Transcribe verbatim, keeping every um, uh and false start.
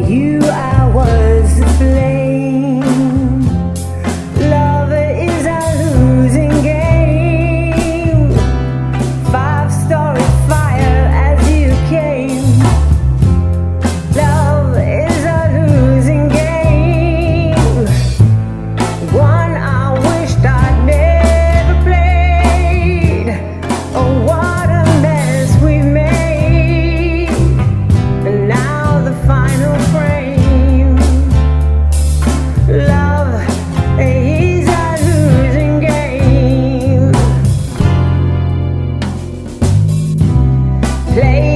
you I was the flame. Love is a losing game. Five-story fire as you came. Love is a losing game. One I wished I'd never played. Oh, what a mess we made. And now the final frame. Love is a losing game. Play